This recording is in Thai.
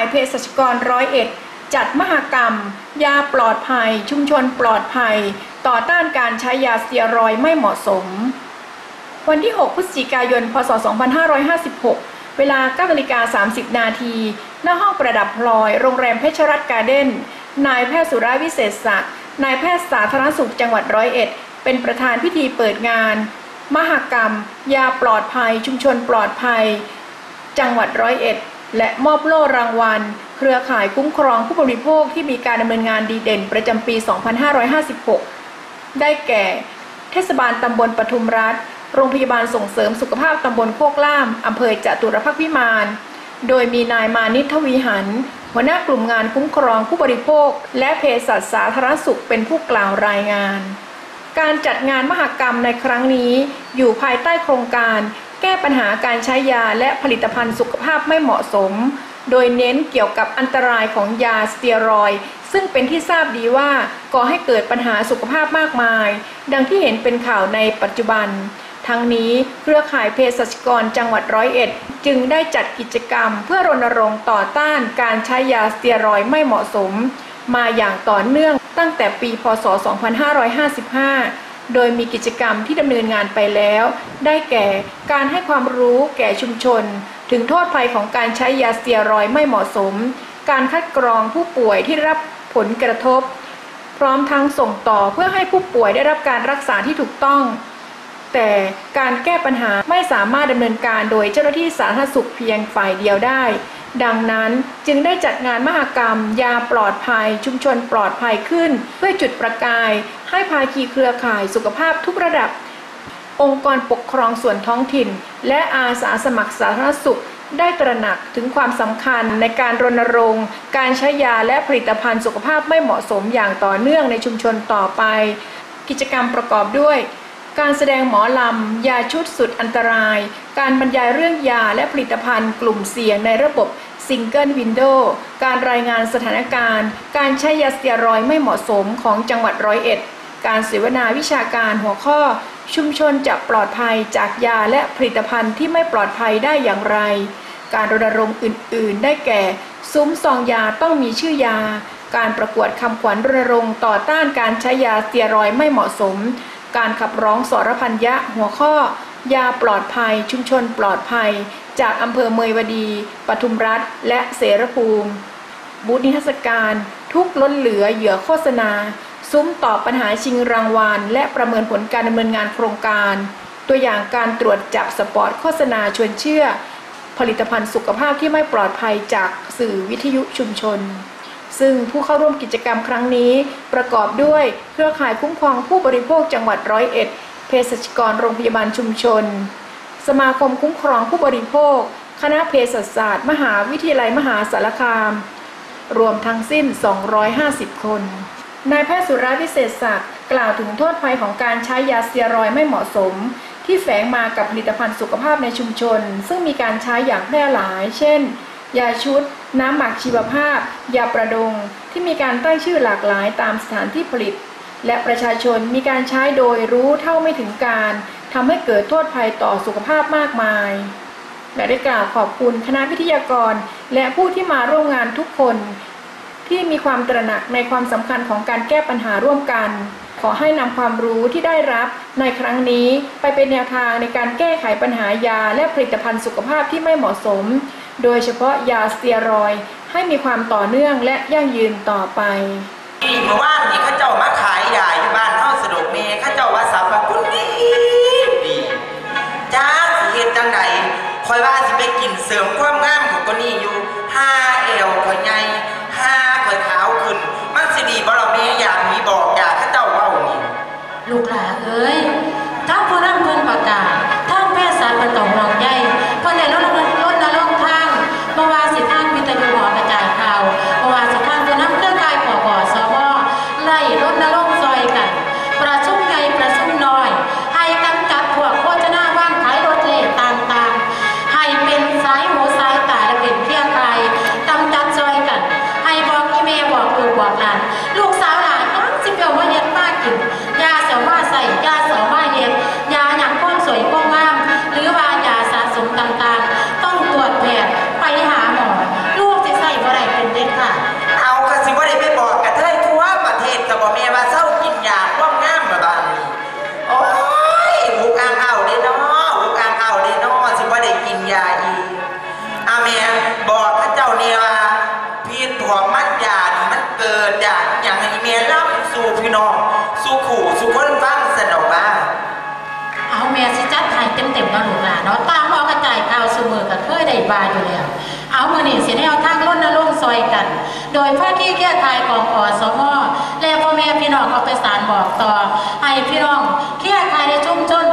ายเภสัชกร101จัดมหกรรมยาปลอดภัยชุมชนปลอดภัยต่อต้านการใช้ยาสเตียรอยด์ไม่เหมาะสมวันที่6พฤศจิกายนพศ2556เวลา 9:30 น.ณห้องประดับพลอยโรงแรมเพชรรัตน์การ์เด้นนายแพทย์สุราวิเศษศักดิ์นายแพทย์สาธารณสุขจังหวัด101เป็นประธานพิธีเปิดงานมหกรรมยาปลอดภัยชุมชนปลอดภัยจังหวัด101และมอบโล่รางวัลเครือข่ายคุ้มครองผู้บริโภคที่มีการดำเนินงานดีเด่นประจำปี 2556 ได้แก่เทศบาลตำบลปทุมรัฐโรงพยาบาลส่งเสริมสุขภาพตำบลโคกล่ามอำเภอจตุรพักษ์พิมานโดยมีนายมานิช ทวีหันหัวหน้ากลุ่มงานคุ้มครองผู้บริโภคและเภสัชสาธารณสุขเป็นผู้กล่าวรายงานการจัดงานมหกรรมในครั้งนี้อยู่ภายใต้โครงการแก้ปัญหาการใช้ยาและผลิตภัณฑ์สุขภาพไม่เหมาะสมโดยเน้นเกี่ยวกับอันตรายของยาสเตียรอยด์ซึ่งเป็นที่ทราบดีว่าก่อให้เกิดปัญหาสุขภาพมากมายดังที่เห็นเป็นข่าวในปัจจุบันทั้งนี้เครือข่ายเภสัชกรจังหวัด101จึงได้จัดกิจกรรมเพื่อรณรงค์ต่อต้านการใช้ยาสเตียรอยด์ไม่เหมาะสมมาอย่างต่อเนื่องตั้งแต่ปีพ.ศ. 2555โดยมีกิจกรรมที่ดำเนินงานไปแล้วได้แก่การให้ความรู้แก่ชุมชนถึงโทษภัยของการใช้ยาสเตียรอยด์ไม่เหมาะสมการคัดกรองผู้ป่วยที่ได้รับผลกระทบพร้อมทั้งส่งต่อเพื่อให้ผู้ป่วยได้รับการรักษาที่ถูกต้องแต่การแก้ปัญหาไม่สามารถดำเนินการโดยเจ้าหน้าที่สาธารณสุขเพียงฝ่ายเดียวได้ดังนั้นจึงได้จัดงานมหกรรมยาปลอดภัยชุมชนปลอดภัยขึ้นเพื่อจุดประกายให้ภาคีเครือข่ายสุขภาพทุกระดับองค์กรปกครองส่วนท้องถิ่นและอาสาสมัครสาธารณสุขได้ตระหนักถึงความสำคัญในการรณรงค์การใช้ยาและผลิตภัณฑ์สุขภาพไม่เหมาะสมอย่างต่อเนื่องในชุมชนต่อไปกิจกรรมประกอบด้วยการแสดงหมอลำยาชุดสุดอันตรายการบรรยายเรื่องยาและผลิตภัณฑ์กลุ่มเสี่ยงในระบบซิงเกิลวินโดว์การรายงานสถานการณ์การใช้ยาสเตียรอยด์ไม่เหมาะสมของจังหวัด101การเสวนาวิชาการหัวข้อชุมชนจะปลอดภัยจากยาและผลิตภัณฑ์ที่ไม่ปลอดภัยได้อย่างไรการรณรงค์อื่นๆได้แก่ซุ้มซองยาต้องมีชื่อยาการประกวดคำขวัญรณรงค์ต่อต้านการใช้ยาสเตียรอยด์ไม่เหมาะสมการขับร้องสรพัญญะหัวข้อยาปลอดภัยชุมชนปลอดภัยจากอำเภอเมยวดีปทุมรัฐและเสรภูมิบูธนิทรรศการทุกล้นเหลือเหยื่อโฆษณาซุ้มตอบปัญหาชิงรางวัลและประเมินผลการดำเนินงานโครงการตัวอย่างการตรวจจับสปอตโฆษณาชวนเชื่อผลิตภัณฑ์สุขภาพที่ไม่ปลอดภัยจากสื่อวิทยุชุมชนซึ่งผู้เข้าร่วมกิจกรรมครั้งนี้ประกอบด้วยเครือข่ายคุ้มครองผู้บริโภคจังหวัด101เภสัชกรโรงพยาบาลชุมชนสมาคมคุ้มครองผู้บริโภคคณะเภสัชศาสตร์มหาวิทยาลัยมหาสารคามรวมทั้งสิ้น250คนนายแพทย์สุราวิเศษศักดิ์กล่าวถึงโทษภัยของการใช้ยาสเตียรอยด์ไม่เหมาะสมที่แฝงมากับผลิตภัณฑ์สุขภาพในชุมชนซึ่งมีการใช้อย่างแพร่หลายเช่นยาชุดน้ำหมักชีวภาพยาประดงที่มีการตั้งชื่อหลากหลายตามสถานที่ผลิตและประชาชนมีการใช้โดยรู้เท่าไม่ถึงการทำให้เกิดโทษภัยต่อสุขภาพมากมายและได้กล่าวขอบคุณคณะวิทยากรและผู้ที่มาร่วมงานทุกคนที่มีความตระหนักในความสำคัญของการแก้ปัญหาร่วมกันขอให้นำความรู้ที่ได้รับในครั้งนี้ไปเป็นแนวทางในการแก้ไขปัญหายาและผลิตภัณฑ์สุขภาพที่ไม่เหมาะสมโดยเฉพาะยาสเตียรอยด์ให้มีความต่อเนื่องและยั่งยืนต่อไปเมื่อวานนี้เขาเจ้ามาขายยาอยู่บ้านเฮาสะดวกเมย์เขาเจ้าว่าสรรพคุณดีจ้าสิเฮ็ดจังไดคอยว่าสิไปกินเสริมความงามของตัวนี้อยู่5 เอวข่อยใหญ่5ข่อยขาวขึ้นมันสิดีบ่ล่ะแม่อยากมีบอกอยากเขาเจ้าเว้านี่ลูกหลานเอ้ยถ้าผู้นำเพิ่นประกาศทางแพทยศาสตร์บ่ต้องห่วงใยเพิ่นได้ลดทางบ่ว่าสิทางวิทยุหอกระจายข่าวบ่ว่าสิทางผู้นำเครือข่ายปกสวไล่รณรงค์ซอยกันประชุมใหญ่ประชุมน้อยให้กำจัดพวกโฆษณาวางขายรถเล่ต่างๆให้เป็นสายหูสายม่สิจัดให้เต็มๆเนาะลูกหลานเนาะตามออกกระจายข่าวเสมอก็เคยได้บาอยู่แล้วเอามื้อนี้สิแนวทางรณรงค์ซอยกันโดยภาคีเครือข่ายของอสมและพ่อแม่พี่น้องเอาไปสานบอกต่อให้พี่น้องเครือข่ายในชุมชน